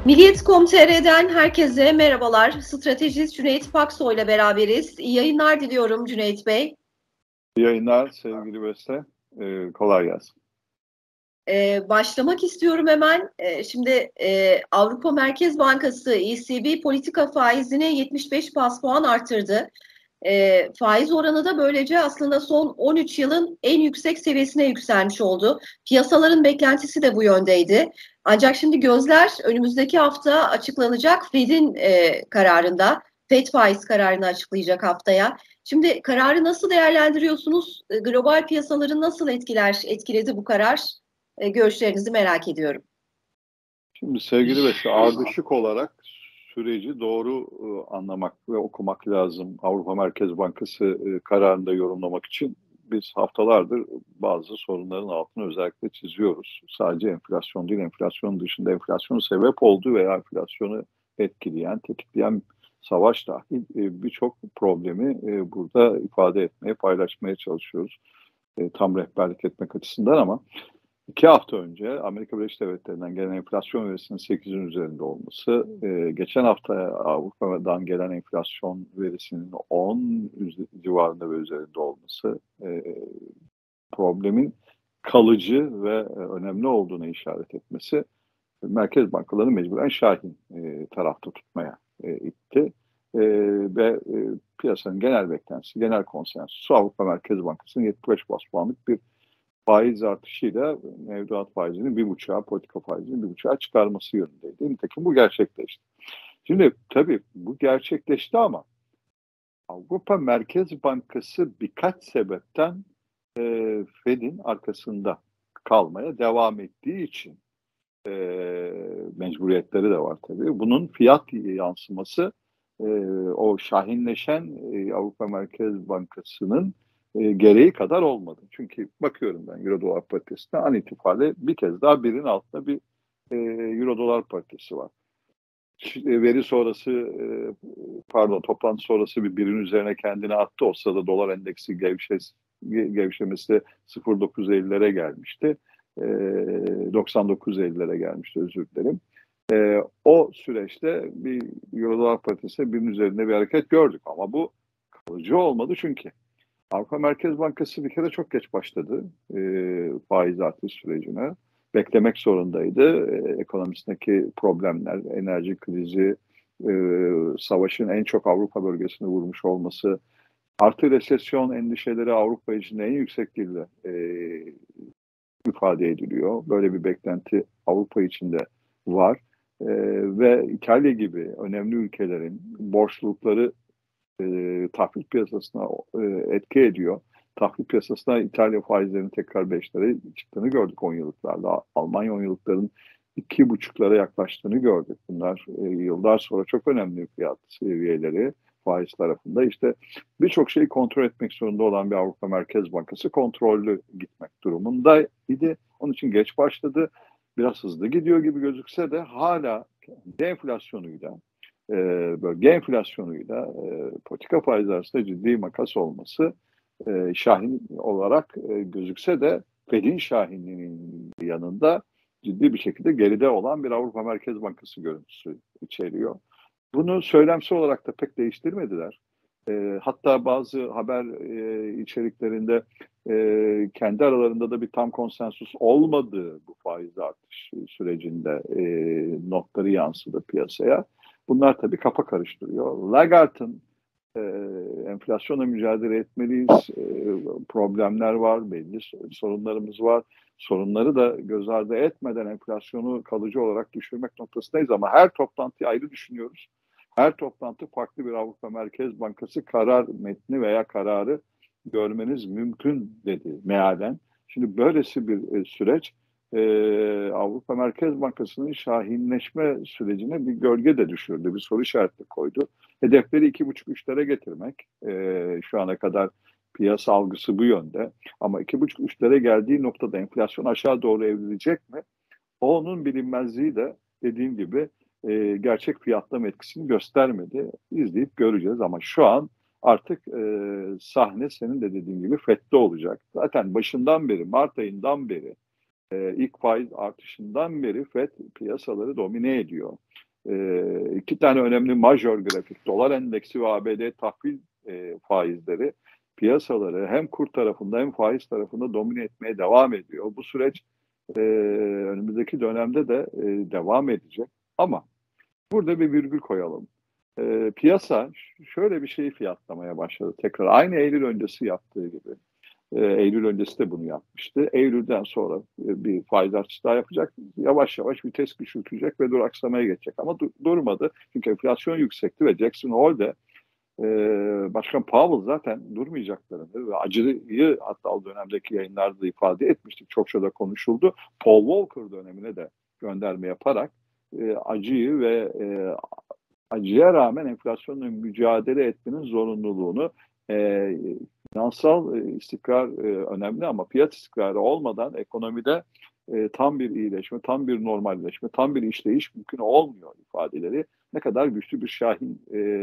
Milliyet.com.tr'den herkese merhabalar. Stratejist Cüneyt Paksoy ile beraberiz. İyi yayınlar diliyorum Cüneyt Bey. İyi yayınlar sevgili Beste. Kolay gelsin. Başlamak istiyorum hemen. Şimdi Avrupa Merkez Bankası ECB politika faizini 75 bas puan arttırdı. Faiz oranı da böylece aslında son 13 yılın en yüksek seviyesine yükselmiş oldu. Piyasaların beklentisi de bu yöndeydi. Ancak şimdi gözler önümüzdeki hafta açıklanacak Fed'in kararında. Fed faiz kararını açıklayacak haftaya. Şimdi kararı nasıl değerlendiriyorsunuz? Global piyasaları nasıl etkiledi bu karar? Görüşlerinizi merak ediyorum. Şimdi sevgili Beste, ardışık olarak süreci doğru anlamak ve okumak lazım. Avrupa Merkez Bankası kararını da yorumlamak için biz haftalardır bazı sorunların altını özellikle çiziyoruz. Sadece enflasyon değil, enflasyon dışında enflasyonun sebep olduğu veya enflasyonu etkileyen, tetikleyen savaş dahil birçok problemi burada ifade etmeye, paylaşmaya çalışıyoruz. Tam rehberlik etmek açısından ama 2 hafta önce Amerika Birleşik Devletleri'nden gelen enflasyon verisinin 8'in üzerinde olması, geçen hafta Avrupa'dan gelen enflasyon verisinin 10 civarında ve üzerinde olması problemin kalıcı ve önemli olduğunu işaret etmesi merkez bankalarını mecburen şahin tarafta tutmaya itti. Ve piyasanın genel beklentisi, genel konsensüsü Avrupa Merkez Bankası'nın 75 bas puanlık bir faiz artışıyla mevduat faizinin 1,5'a, politika faizinin 1,5'a çıkarması yönündeydi. Nitekim bu gerçekleşti. Şimdi tabii bu gerçekleşti ama Avrupa Merkez Bankası birkaç sebepten Fed'in arkasında kalmaya devam ettiği için mecburiyetleri de var tabii. Bunun fiyat yansıması o şahinleşen Avrupa Merkez Bankası'nın gereği kadar olmadı. Çünkü bakıyorum ben Euro dolar paritesine an itibariyle bir kez daha birin altında bir Euro dolar paritesi var. Veri sonrası toplantı sonrası birin üzerine kendini attı. O sırada dolar endeksi gevşemesi 0,950'lere gelmişti. 99.50'lere gelmişti, özür dilerim. O süreçte bir Euro dolar paritesinde birin üzerinde bir hareket gördük ama bu kalıcı olmadı çünkü Avrupa Merkez Bankası bir kere çok geç başladı faiz artış sürecine. Beklemek zorundaydı. Ekonomisindeki problemler, enerji krizi, savaşın en çok Avrupa bölgesine vurmuş olması, artı resesyon endişeleri Avrupa için en yüksek dille ifade ediliyor. Böyle bir beklenti Avrupa içinde var. Ve İtalya gibi önemli ülkelerin borçlulukları tahvil piyasasına etki ediyor. Tahvil piyasasına İtalya faizlerinin tekrar 5'lere çıktığını gördük 10 yıllıklarda. Almanya 10 yıllıkların 2,5'lara yaklaştığını gördük. Bunlar yıllar sonra çok önemli fiyat seviyeleri faiz tarafında. İşte birçok şeyi kontrol etmek zorunda olan bir Avrupa Merkez Bankası kontrollü gitmek durumundaydı. Onun için geç başladı. Biraz hızlı gidiyor gibi gözükse de hala enflasyonuyla, bölge enflasyonuyla politika faiz arasında ciddi makas olması şahin olarak gözükse de Fed'in şahinliğinin yanında ciddi bir şekilde geride olan bir Avrupa Merkez Bankası görüntüsü içeriyor. Bunu söylemsel olarak da pek değiştirmediler. Hatta bazı haber içeriklerinde kendi aralarında da bir tam konsensus olmadığı bu faiz artış sürecinde notları yansıdı piyasaya. Bunlar tabii kafa karıştırıyor. Lagarde'ın enflasyonla mücadele etmeliyiz, problemler var, belli sorunlarımız var. Sorunları da göz ardı etmeden enflasyonu kalıcı olarak düşürmek noktasındayız ama her toplantıyı ayrı düşünüyoruz. Her toplantı farklı bir Avrupa Merkez Bankası karar metni veya kararı görmeniz mümkün dedi mealen. Şimdi böylesi bir süreç Avrupa Merkez Bankası'nın şahinleşme sürecine bir gölge de düşürdü, bir soru işareti koydu. Hedefleri 2,5-3'lere getirmek. Şu ana kadar piyasa algısı bu yönde. Ama 2,5-3'lere geldiği noktada enflasyon aşağı doğru evrilecek mi? Onun bilinmezliği de dediğim gibi gerçek fiyatlama etkisini göstermedi. İzleyip göreceğiz ama şu an artık sahne senin de dediğin gibi FED'de olacak. Zaten başından beri, Mart ayından beri ilk faiz artışından beri FED piyasaları domine ediyor. İki tane önemli majör grafik, dolar endeksi ve ABD tahvil faizleri piyasaları hem kur tarafında hem faiz tarafında domine etmeye devam ediyor. Bu süreç önümüzdeki dönemde de devam edecek. Ama burada bir virgül koyalım. Piyasa şöyle bir şeyi fiyatlamaya başladı tekrar. Aynı Eylül öncesi yaptığı gibi. Eylül öncesi de bunu yapmıştı. Eylül'den sonra bir faiz artışı daha yapacak. Yavaş yavaş vites küçültecek ve duraksamaya geçecek. Ama durmadı. Çünkü enflasyon yüksekti ve Jackson Hole'de Başkan Powell zaten durmayacaklarını ve acıyı hatta o dönemdeki yayınlarda ifade etmiştik. Çokça da konuşuldu. Paul Volcker dönemine de gönderme yaparak acıyı ve acıya rağmen enflasyonla mücadele etmenin zorunluluğunu finansal istikrar önemli ama fiyat istikrarı olmadan ekonomide tam bir iyileşme, tam bir normalleşme, tam bir işleyiş mümkün olmuyor ifadeleri ne kadar güçlü bir şahin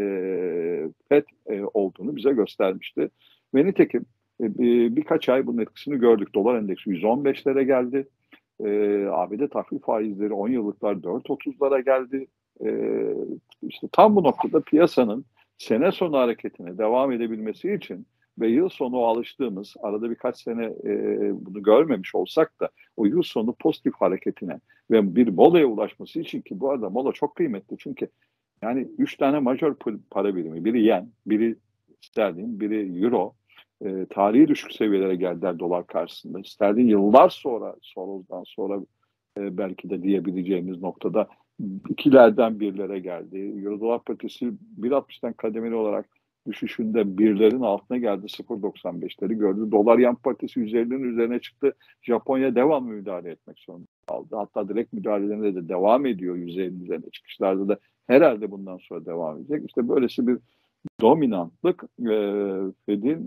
FED olduğunu bize göstermişti. Ve nitekim birkaç ay bunun etkisini gördük. Dolar endeksi 115'lere geldi. ABD tahvil faizleri 10 yıllıklar 4.30'lara geldi. İşte tam bu noktada piyasanın sene sonu hareketine devam edebilmesi için ve yıl sonu alıştığımız, arada birkaç sene bunu görmemiş olsak da o yıl sonu pozitif hareketine ve bir molaya ulaşması için ki bu arada mola çok kıymetli çünkü yani 3 tane majör para birimi, biri yen, biri sterlin, biri euro, tarihi düşük seviyelere geldiler dolar karşısında. Sterlin yıllar sonra, Soros'dan sonra belki de diyebileceğimiz noktada ikilerden birlere geldi. Euro dolar paritesi 1.60'tan kademeli olarak düşüşünde birlerin altına geldi. 0.95'leri gördü. Dolar yen paritesi 150'nin üzerine çıktı. Japonya devamlı müdahale etmek zorunda kaldı. Hatta direkt müdahalelerine de devam ediyor 150'nin üzerine çıkışlarda da herhalde bundan sonra devam edecek. İşte böylesi bir dominantlık Fed'in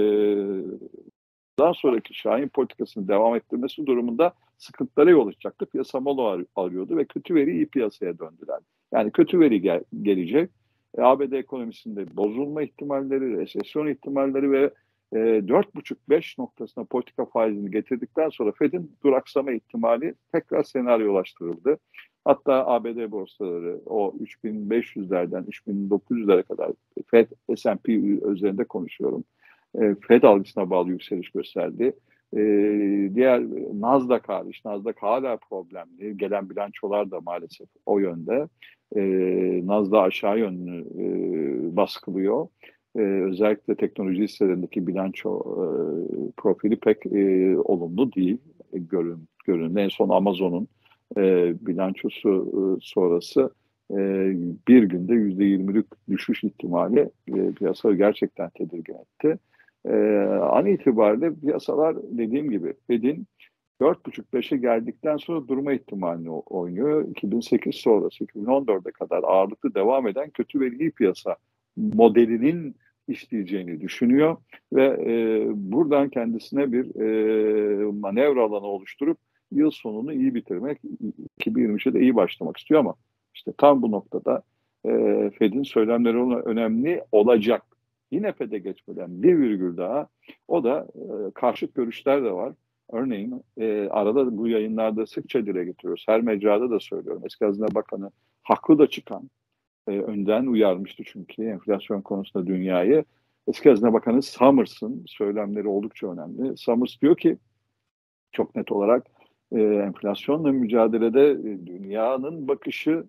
daha sonraki şahin politikasını devam ettirmesi durumunda sıkıntılara yol açacaktı. Piyasa mola arıyordu ve kötü veri iyi piyasaya döndüler. Yani kötü veri gelecek. ABD ekonomisinde bozulma ihtimalleri, resesyon ihtimalleri ve 4,5-5 noktasına politika faizini getirdikten sonra Fed'in duraksama ihtimali tekrar senaryolaştırıldı. Hatta ABD borsaları o 3.500'lerden 3.900'lere kadar Fed, S&P üzerinde konuşuyorum. Fed algısına bağlı yükseliş gösterdi. Diğer Nasdaq hariç, Nasdaq hala problemli. Gelen bilançolar da maalesef o yönde. Nasdaq aşağı yönlü baskılıyor. Özellikle teknoloji hisselerindeki bilanço profili pek olumlu değil görünümde. En son Amazon'un bilançosu sonrası bir günde %20'lik düşüş ihtimali piyasaları gerçekten tedirgin etti. An itibariyle piyasalar dediğim gibi Fed'in 4,5-5'e geldikten sonra durma ihtimalini oynuyor. 2008 sonrası 2014'e kadar ağırlıklı devam eden kötü ve iyi piyasa modelinin işleyeceğini düşünüyor ve buradan kendisine bir manevra alanı oluşturup yıl sonunu iyi bitirmek, 2023'e de iyi başlamak istiyor ama işte tam bu noktada Fed'in söylemleri önemli olacak. Yine Fed'e geçmeden bir virgül daha, o da karşıt görüşler de var. Örneğin arada bu yayınlarda sıkça dile getiriyoruz. Her mecrada da söylüyorum. Eski Hazine Bakanı haklı da çıkan, önden uyarmıştı çünkü enflasyon konusunda dünyayı. Eski Hazine Bakanı Summers'ın söylemleri oldukça önemli. Summers diyor ki çok net olarak enflasyonla mücadelede dünyanın bakışı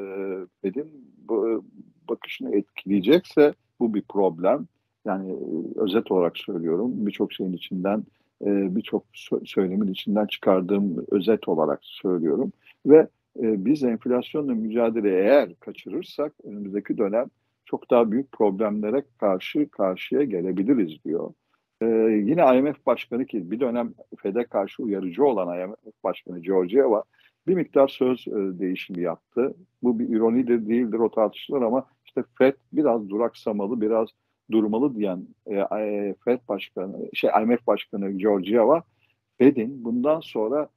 Fed'in bakışını etkileyecekse bu bir problem. Yani özet olarak söylüyorum birçok şeyin içinden birçok söylemin içinden çıkardığım özet olarak söylüyorum ve biz enflasyonla mücadele eğer kaçırırsak önümüzdeki dönem çok daha büyük problemlere karşı karşıya gelebiliriz diyor. Yine IMF Başkanı ki bir dönem Fed'e karşı uyarıcı olan IMF Başkanı Georgieva bir miktar söz değişimi yaptı. Bu bir ironidir değildir o tartışılır ama işte Fed biraz duraksamalı, biraz durmalı diyen Fed Başkanı, IMF Başkanı Georgieva Fed'in bundan sonra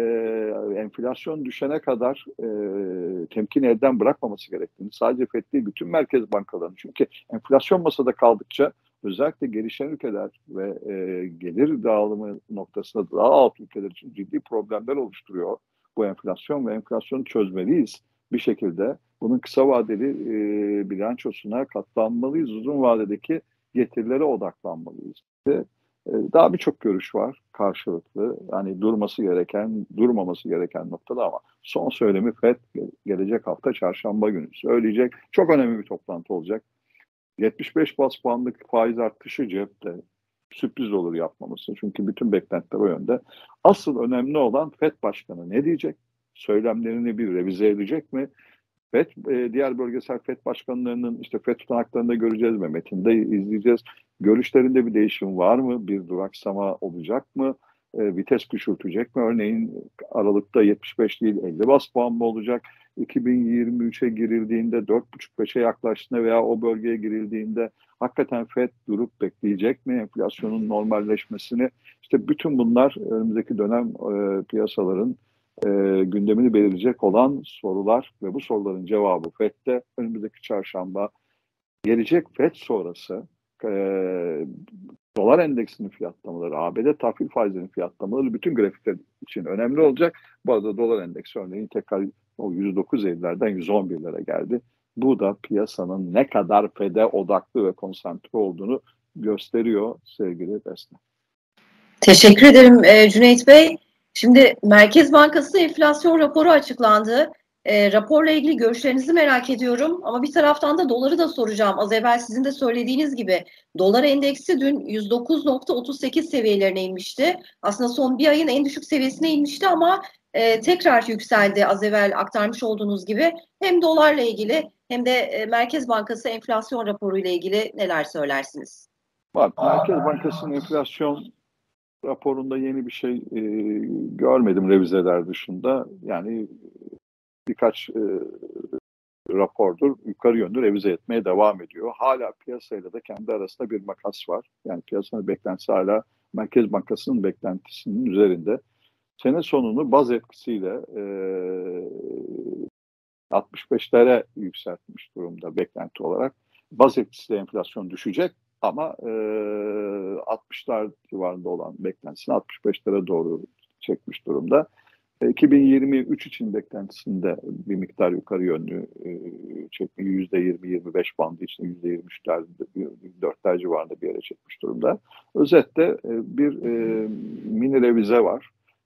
enflasyon düşene kadar temkin elden bırakmaması gerektiğini, sadece Fed değil bütün merkez bankalarının çünkü enflasyon masada kaldıkça özellikle gelişen ülkeler ve gelir dağılımı noktasında daha alt ülkeler için ciddi problemler oluşturuyor bu enflasyon ve enflasyonu çözmeliyiz bir şekilde bunun kısa vadeli bilançosuna katlanmalıyız. Uzun vadedeki getirilere odaklanmalıyız. Daha birçok görüş var karşılıklı. Hani durması gereken, durmaması gereken noktada ama son söylemi FED gelecek hafta çarşamba günü söyleyecek. Çok önemli bir toplantı olacak. 75 bas puanlık faiz artışı cepte. Sürpriz olur yapmaması. Çünkü bütün beklentiler o yönde. Asıl önemli olan FED Başkanı ne diyecek? Söylemlerini bir revize edecek mi? FED, diğer bölgesel FED başkanlarının işte FED tutanaklarında göreceğiz mi? Metinde izleyeceğiz. Görüşlerinde bir değişim var mı? Bir duraksama olacak mı? Vites küçültecek mi? Örneğin Aralık'ta 75 değil 50 bas puan mı olacak? 2023'e girildiğinde 4,5-5'e yaklaştığında veya o bölgeye girildiğinde hakikaten FED durup bekleyecek mi enflasyonun normalleşmesini? İşte bütün bunlar önümüzdeki dönem piyasaların gündemini belirleyecek olan sorular ve bu soruların cevabı FED'de önümüzdeki çarşamba gelecek FED sonrası dolar endeksinin fiyatlamaları, ABD tahvil faizinin fiyatlamaları bütün grafikler için önemli olacak. Bu arada dolar endeksi örneğin tekrar o 109.50'lerden 111'lere geldi. Bu da piyasanın ne kadar FED'e odaklı ve konsantre olduğunu gösteriyor sevgili Besna. Teşekkür ederim Cüneyt Bey. Şimdi Merkez Bankası enflasyon raporu açıklandı. Raporla ilgili görüşlerinizi merak ediyorum. Ama bir taraftan da doları da soracağım. Az evvel sizin de söylediğiniz gibi dolar endeksi dün 109.38 seviyelerine inmişti. Aslında son bir ayın en düşük seviyesine inmişti ama tekrar yükseldi az evvel aktarmış olduğunuz gibi. Hem dolarla ilgili hem de Merkez Bankası enflasyon raporu ile ilgili neler söylersiniz? Merkez Bankası'nın enflasyon raporunda yeni bir şey görmedim revizeler dışında. Yani birkaç rapordur yukarı yönlü revize etmeye devam ediyor. Hala piyasayla da kendi arasında bir makas var. Yani piyasanın beklentisi hala Merkez Bankası'nın beklentisinin üzerinde. Sene sonunu baz etkisiyle 65'lere yükseltmiş durumda beklenti olarak. Baz etkisiyle enflasyon düşecek ama 60'lar civarında olan beklentisini 65'lere doğru çekmiş durumda. 2023 için beklentisinde bir miktar yukarı yönlü çekmeyi %20-25 bandı için %23'ler, %4'ler civarında bir yere çekmiş durumda. Özetle bir mini revize var.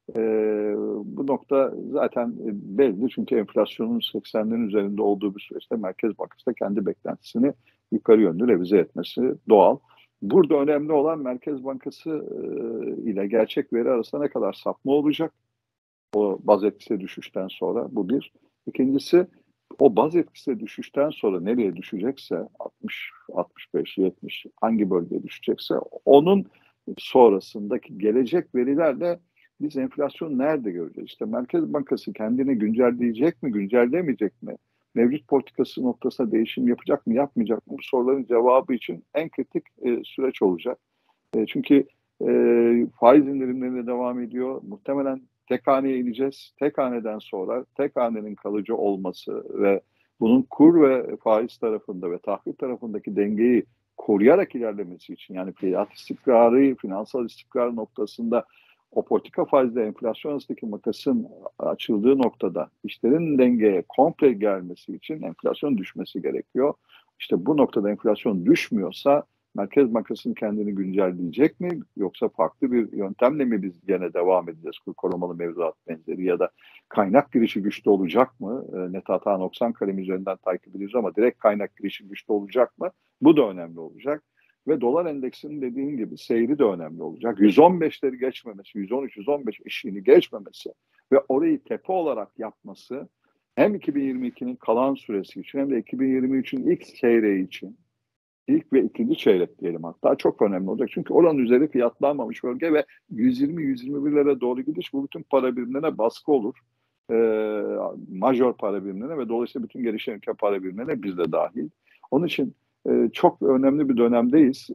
Bu nokta zaten belli çünkü enflasyonun 80'lerin üzerinde olduğu bir süreçte Merkez Bankası da kendi beklentisini yukarı yönlü revize etmesi doğal. Burada önemli olan Merkez Bankası ile gerçek veri arasında ne kadar sapma olacak? O baz etkisi düşüşten sonra bu bir. İkincisi o baz etkisi düşüşten sonra nereye düşecekse 60, 65, 70 hangi bölgeye düşecekse onun sonrasındaki gelecek verilerle biz enflasyon nerede göreceğiz? İşte Merkez Bankası kendini güncelleyecek mi, güncellemeyecek mi? Mevcut politikası noktasında değişim yapacak mı, yapmayacak mı? Bu soruların cevabı için en kritik süreç olacak. Çünkü faiz indirimlerine devam ediyor. Muhtemelen tek haneye ineceğiz. Tek haneden sonra tek hanenin kalıcı olması ve bunun kur ve faiz tarafında ve tahvil tarafındaki dengeyi koruyarak ilerlemesi için yani fiyat istikrarı, finansal istikrar noktasında o politika faizle enflasyon arasındaki makasın açıldığı noktada işlerin dengeye komple gelmesi için enflasyon düşmesi gerekiyor. İşte bu noktada enflasyon düşmüyorsa Merkez Bankası'nın kendini güncelleyecek mi? Yoksa farklı bir yöntemle mi biz gene devam edeceğiz? Kur korumalı mevduat benzeri ya da kaynak girişi güçlü olacak mı? Net hata noksan kalemi üzerinden takip ediyoruz ama direkt kaynak girişi güçlü olacak mı? Bu da önemli olacak. Ve dolar endeksinin dediğim gibi seyri de önemli olacak. 115'leri geçmemesi, 113-115 eşiğini geçmemesi ve orayı tepe olarak yapması hem 2022'nin kalan süresi için hem de 2023'ün ilk çeyreği için İlk ve ikinci çeyrek diyelim hatta çok önemli olacak. Çünkü oranın üzeri fiyatlanmamış bölge ve 120-121'lere doğru gidiş bu bütün para birimlerine baskı olur. Major para birimlerine ve dolayısıyla bütün gelişen ülke para birimlerine biz de dahil. Onun için çok önemli bir dönemdeyiz.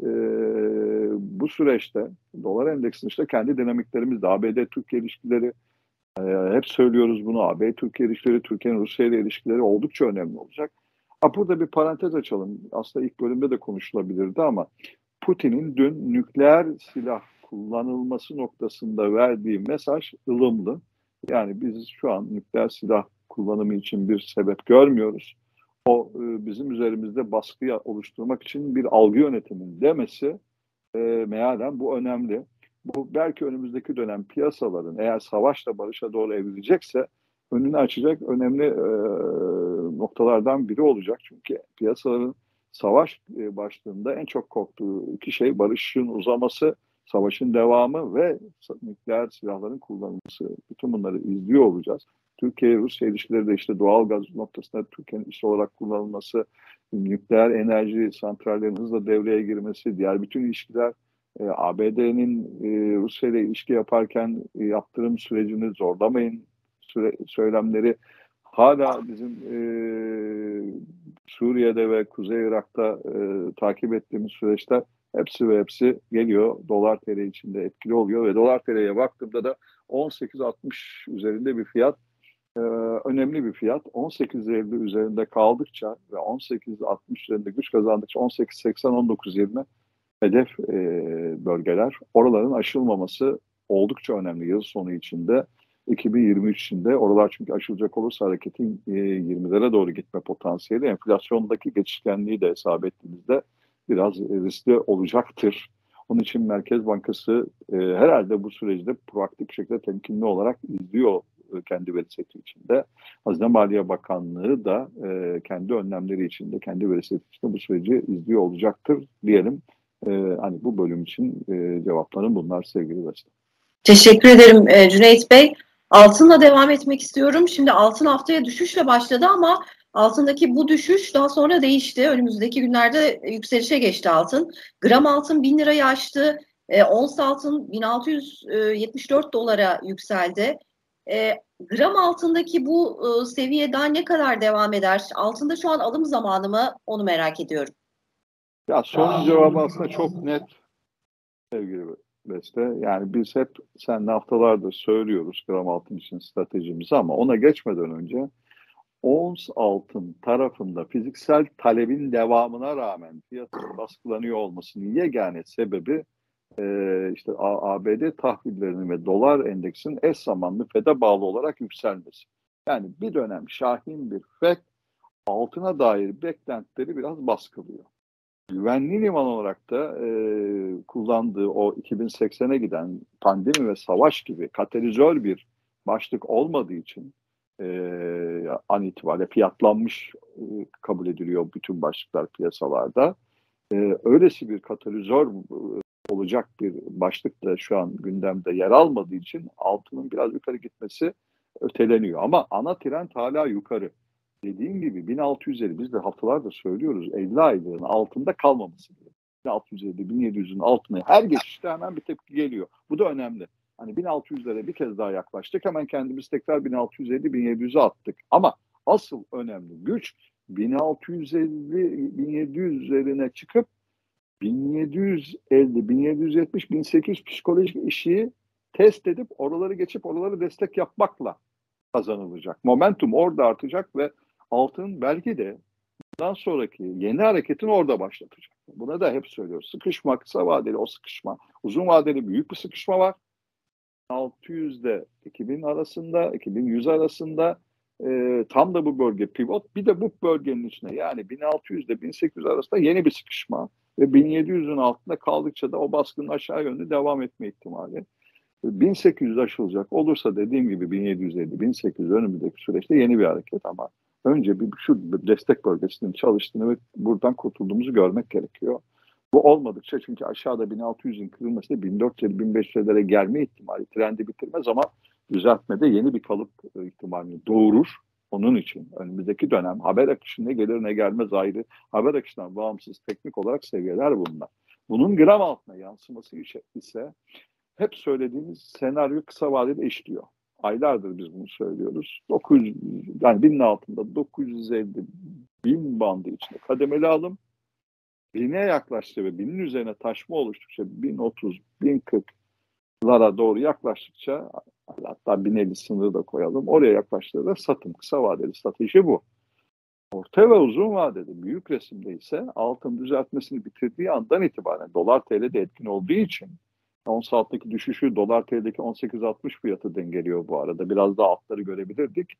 Bu süreçte dolar endeksinin işte kendi dinamiklerimiz de ABD-Türkiye ilişkileri hep söylüyoruz bunu. ABD-Türkiye ilişkileri, Türkiye'nin Rusya ile ilişkileri oldukça önemli olacak. Burada bir parantez açalım. Aslında ilk bölümde de konuşulabilirdi ama Putin'in dün nükleer silah kullanılması noktasında verdiği mesaj ılımlı. Yani biz şu an nükleer silah kullanımı için bir sebep görmüyoruz. O bizim üzerimizde baskı oluşturmak için bir algı yönetiminin demesi mealen bu önemli. Bu belki önümüzdeki dönem piyasaların eğer savaşla barışa doğru evrilecekse önünü açacak önemli noktalardan biri olacak. Çünkü piyasaların savaş başlığında en çok korktuğu iki şey barışın uzaması, savaşın devamı ve nükleer silahların kullanılması. Bütün bunları izliyor olacağız. Türkiye-Rusya ilişkileri de işte doğal gaz noktasında Türkiye'nin üs olarak kullanılması, nükleer enerji santrallerinin hızla devreye girmesi, diğer bütün ilişkiler, ABD'nin Rusya ile ilişki yaparken yaptırım sürecini zorlamayın söylemleri, hala bizim Suriye'de ve Kuzey Irak'ta takip ettiğimiz süreçler hepsi geliyor. Dolar TL içinde etkili oluyor ve dolar TL'ye baktığımda da 18.60 üzerinde bir fiyat, önemli bir fiyat. 18.50 üzerinde kaldıkça ve 18.60 üzerinde güç kazandıkça 18.80-19.20 hedef bölgeler. Oraların aşılmaması oldukça önemli yıl sonu içinde. 2023 içinde oralar çünkü aşılacak olursa hareketin 20'lere doğru gitme potansiyeli, enflasyondaki geçişkenliği de hesap ettiğimizde biraz riskli olacaktır. Onun için Merkez Bankası herhalde bu süreçte proaktif bir şekilde temkinli olarak izliyor kendi veri seti içinde. Hazine Maliye Bakanlığı da kendi önlemleri içinde, kendi veri seti içinde bu süreci izliyor olacaktır diyelim. Hani bu bölüm için cevaplarım bunlar sevgili Beste. Teşekkür ederim Cüneyt Bey. Altınla devam etmek istiyorum. Şimdi altın haftaya düşüşle başladı ama altındaki bu düşüş daha sonra değişti. Önümüzdeki günlerde yükselişe geçti altın. Gram altın 1000 lirayı aştı. Ons altın 1674 dolara yükseldi. Gram altındaki bu seviye daha ne kadar devam eder? Altında şu an alım zamanı mı? Onu merak ediyorum. Ya sorunun cevabı aslında çok net sevgili Beste. Yani biz hep seninle haftalardır söylüyoruz gram altın için stratejimizi ama ona geçmeden önce ons altın tarafında fiziksel talebin devamına rağmen fiyatın baskılanıyor olmasının yegane sebebi işte ABD tahvillerinin ve dolar endeksinin eş zamanlı FED'e bağlı olarak yükselmesi. Yani bir dönem şahin bir FED altına dair beklentileri biraz baskılıyor. Güvenli liman olarak da kullandığı o 2080'e giden pandemi ve savaş gibi katalizör bir başlık olmadığı için an itibariyle fiyatlanmış kabul ediliyor bütün başlıklar piyasalarda. Öylesi bir katalizör olacak bir başlık da şu an gündemde yer almadığı için altının biraz yukarı gitmesi öteleniyor. Ama ana trend hala yukarı. Dediğim gibi 1650 biz de haftalardır söylüyoruz 50 aylığın altında kalmaması gerekiyor. 1650-1700'ün altına her geçişte hemen bir tepki geliyor. Bu da önemli. Hani 1600'lere bir kez daha yaklaştık. Hemen kendimiz tekrar 1650-1700'e attık. Ama asıl önemli güç 1650-1700 üzerine çıkıp 1750, 1770, 1800 psikolojik işi test edip oraları geçip oraları destek yapmakla kazanılacak. Momentum orada artacak ve altın belki de bundan sonraki yeni hareketini orada başlatacak. Buna da hep söylüyoruz. Sıkışma, kısa vadeli o sıkışma. Uzun vadeli büyük bir sıkışma var. 600 ile 2000 arasında, 2100 arasında tam da bu bölge pivot. Bir de bu bölgenin içine yani 1600 ile 1800 arasında yeni bir sıkışma ve 1700'ün altında kaldıkça da o baskının aşağı yönlü devam etme ihtimali. 1800 aşılacak olursa dediğim gibi 1750-1800 önümüzdeki süreçte yeni bir hareket ama önce bir şu destek bölgesinin çalıştığını ve buradan kurtulduğumuzu görmek gerekiyor. Bu olmadıkça çünkü aşağıda 1600'ün kırılması 1400-1500'lere gelme ihtimali trendi bitirmez ama düzeltmede yeni bir kalıp ihtimalini doğurur. Onun için önümüzdeki dönem haber akışı ne gelir ne gelmez ayrı. Haber akışından bağımsız teknik olarak seviyeler bunlar. Bunun gram altına yansıması ise hep söylediğimiz senaryo kısa vadede işliyor. Aylardır biz bunu söylüyoruz. 900, yani 1000'in altında 950 1000 bandı içinde kademeli alım. 1000'e yaklaştı ve 1000'in üzerine taşma oluştukça 1030, 1040'lara doğru yaklaştıkça hatta 1050 sınırı da koyalım. Oraya yaklaştığında satım. Kısa vadeli strateji bu. Orta ve uzun vadede büyük resimde ise altın düzeltmesini bitirdiği andan itibaren dolar TL'de etkin olduğu için ons alttaki düşüşü dolar TL'deki 18.60 fiyatı dengeliyor bu arada. Biraz daha altları görebilirdik.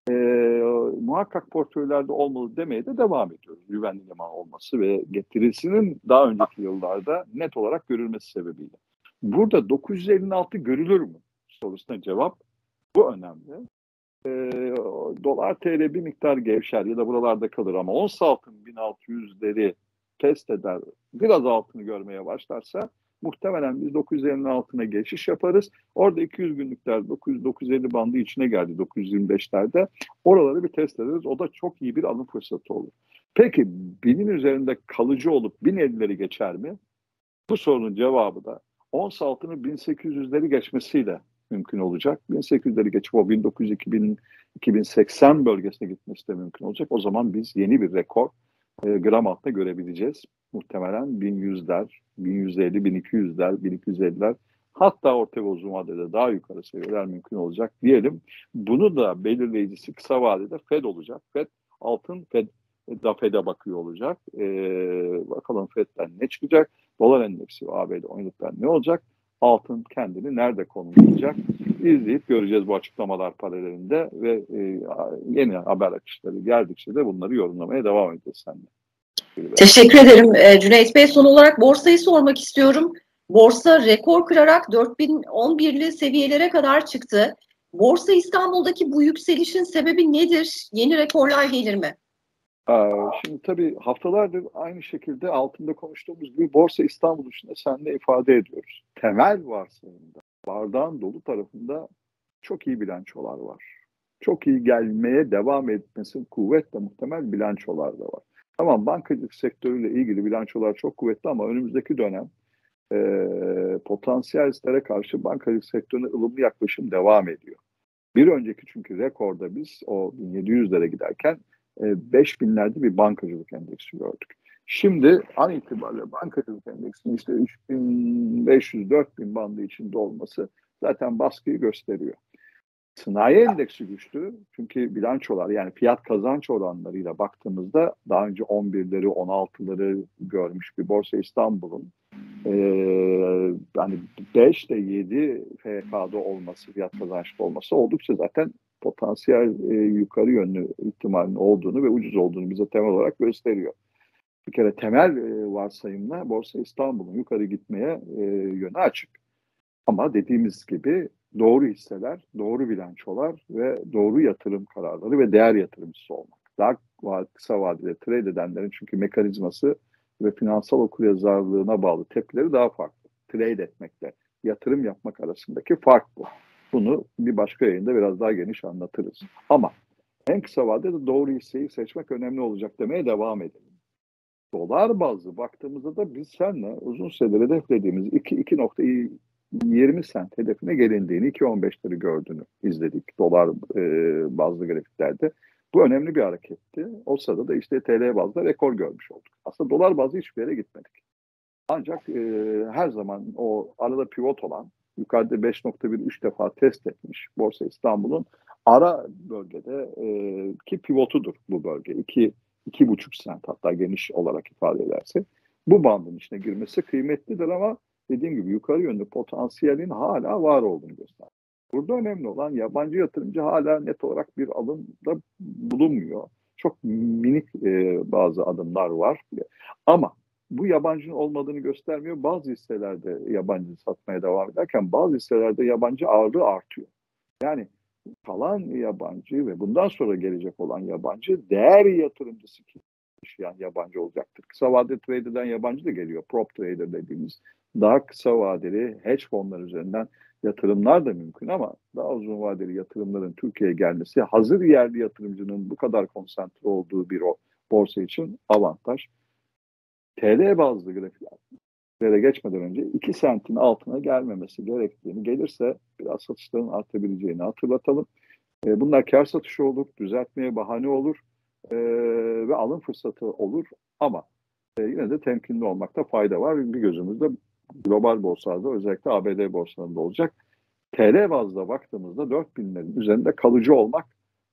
muhakkak portföylerde olmalı demeye de devam ediyoruz. Güvenli liman olması ve getirisinin daha önceki yıllarda net olarak görülmesi sebebiyle. Burada 956 görülür mü sorusuna cevap bu önemli. Dolar TL bir miktar gevşer ya da buralarda kalır ama ons altın 1600'leri test eder, biraz altını görmeye başlarsa muhtemelen biz 950'nin altına geçiş yaparız. Orada 200 günlükler 900-950 bandı içine geldi 925'lerde. Oraları bir test ederiz. O da çok iyi bir alım fırsatı olur. Peki 1000'in üzerinde kalıcı olup 1050'leri geçer mi? Bu sorunun cevabı da ons altının 1800'leri geçmesiyle mümkün olacak. 1800'leri geçip o 1900-2080 bölgesine gitmesi de mümkün olacak. O zaman biz yeni bir rekor gram altta görebileceğiz. Muhtemelen 1100'ler, 1150, 1200'ler, 1250'ler hatta orta ve uzun vadede daha yukarı seviyeler mümkün olacak diyelim. Bunu da belirleyicisi kısa vadede Fed olacak. Fed'e bakıyor olacak. Bakalım Fed'den ne çıkacak? Dolar endeksi ve ABD oynadıklar ne olacak? Altın kendini nerede konumlayacak? İzleyip göreceğiz bu açıklamalar paralelinde ve yeni haber akışları geldikçe de bunları yorumlamaya devam edeceğiz seninle. Teşekkür ederim Cüneyt Bey. Son olarak borsayı sormak istiyorum. Borsa rekor kırarak 4011'li seviyelere kadar çıktı. Borsa İstanbul'daki bu yükselişin sebebi nedir? Yeni rekorlar gelir mi? Şimdi tabii haftalardır aynı şekilde altında konuştuğumuz gibi Borsa İstanbul dışında seninle ifade ediyoruz. Temel varsayımda, bardağın dolu tarafında çok iyi bilançolar var. Çok iyi gelmeye devam etmesi kuvvetle muhtemel bilançolar da var. Tamam, bankacılık sektörüyle ilgili bilançolar çok kuvvetli ama önümüzdeki dönem potansiyel risklere karşı bankacılık sektörüne ılımlı yaklaşım devam ediyor. Bir önceki çünkü rekorda biz o 1700'lere giderken 5000'lerde bir bankacılık endeksi gördük. Şimdi an itibariyle bankacılık endeksinin işte 3500-4000 bandı içinde olması zaten baskıyı gösteriyor. Sanayi endeksi güçlü çünkü bilançolar yani fiyat kazanç oranlarıyla baktığımızda daha önce 11'leri 16'ları görmüş bir Borsa İstanbul'un yani 5 ile 7 FK'da olması, fiyat kazançlı olması oldukça zaten potansiyel yukarı yönlü ihtimalin olduğunu ve ucuz olduğunu bize temel olarak gösteriyor. Bir kere temel varsayımla Borsa İstanbul'un yukarı gitmeye yönü açık. Ama dediğimiz gibi doğru hisseler, doğru bilançolar ve doğru yatırım kararları ve değer yatırımcısı olmak. Daha kısa vadede trade edenlerin çünkü mekanizması ve finansal okuryazarlığına bağlı tepkileri daha farklı. Trade etmekle yatırım yapmak arasındaki fark bu. Bunu bir başka yayında biraz daha geniş anlatırız. Ama en kısa vadede doğru hisseyi seçmek önemli olacak demeye devam edelim. Dolar bazlı baktığımızda da biz seninle uzun süredir hedeflediğimiz 2.20 sent hedefine gelindiğini, 2.15'leri gördüğünü izledik dolar bazlı grafiklerde. Bu önemli bir hareketti. O sırada da işte TL bazda rekor görmüş olduk. Aslında dolar bazlı hiçbir yere gitmedik. Ancak her zaman o arada pivot olan, yukarıda 5.1 3 defa test etmiş Borsa İstanbul'un ara bölgede ki pivotudur bu bölge. 2,5 sent hatta geniş olarak ifade ederse bu bandın içine girmesi kıymetlidir ama dediğim gibi yukarı yönlü potansiyelin hala var olduğunu gösteriyor. Burada önemli olan yabancı yatırımcı hala net olarak bir alımda bulunmuyor. Çok minik bazı adımlar var. Ama bu yabancının olmadığını göstermiyor. Bazı hisselerde yabancı satmaya devam ederken bazı hisselerde yabancı ağırlığı artıyor. Yani kalan yabancı ve bundan sonra gelecek olan yabancı değer yatırımcısı yani yabancı olacaktır. Kısa vadeli trade eden yabancı da geliyor. Prop trader dediğimiz daha kısa vadeli hedge fonlar üzerinden yatırımlar da mümkün ama daha uzun vadeli yatırımların Türkiye'ye gelmesi hazır yerli yatırımcının bu kadar konsantre olduğu bir borsa için avantaj. TL bazlı grafiklere geçmeden önce 2 sentin altına gelmemesi gerektiğini, gelirse biraz satışların artabileceğini hatırlatalım. Bunlar kar satışı olur, düzeltmeye bahane olur ve alım fırsatı olur ama yine de temkinli olmakta fayda var. Bir gözümüzde global borsalarda özellikle ABD borsalarında olacak. TL bazda baktığımızda 4000'lerin üzerinde kalıcı olmak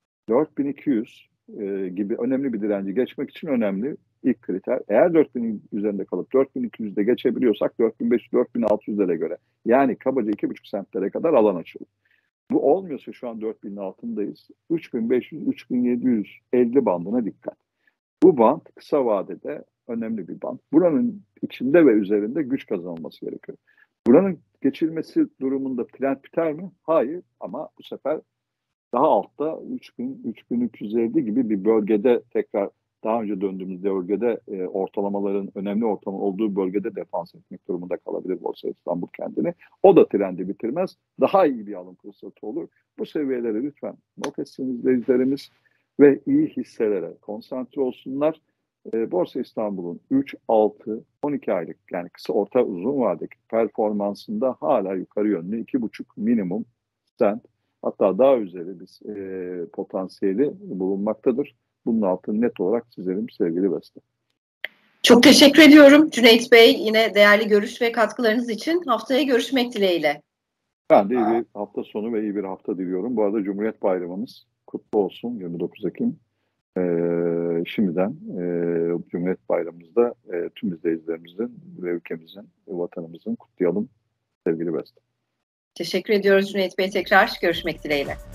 4200 gibi önemli bir direnci geçmek için önemli ilk kriter. Eğer 4000'in üzerinde kalıp 4200'de geçebiliyorsak 4500-4600'lere göre yani kabaca 2,5 sentlere kadar alan açılır. Bu olmuyorsa şu an 4000'in altındayız. 3500-3750 bandına dikkat. Bu band kısa vadede önemli bir band. Buranın içinde ve üzerinde güç kazanılması gerekiyor. Buranın geçilmesi durumunda trend biter mi? Hayır, ama bu sefer daha altta 3350 gibi bir bölgede tekrar daha önce döndüğümüz bölgede ortalamaların önemli ortalama olduğu bölgede defans etmek durumunda kalabilir Borsa İstanbul kendini. O da trendi bitirmez. Daha iyi bir alım fırsatı olur. Bu seviyelere lütfen not etsin izleyicilerimiz ve iyi hisselere konsantre olsunlar. Borsa İstanbul'un 3, 6, 12 aylık yani kısa orta uzun vadedeki performansında hala yukarı yönlü 2,5 minimum trend, hatta daha üzeri bir potansiyeli bulunmaktadır. Bunun altını net olarak çizelim sevgili Beste. Çok teşekkür ediyorum Cüneyt Bey. Yine değerli görüş ve katkılarınız için haftaya görüşmek dileğiyle. Ben de iyi bir hafta sonu ve iyi bir hafta diliyorum. Bu arada Cumhuriyet Bayramımız kutlu olsun 29 Ekim. Şimdiden Cumhuriyet Bayramımızda tüm izleyicilerimizin ve ülkemizin, vatanımızın kutlayalım sevgili Beste. Teşekkür ediyoruz Cüneyt Bey. Tekrar görüşmek dileğiyle.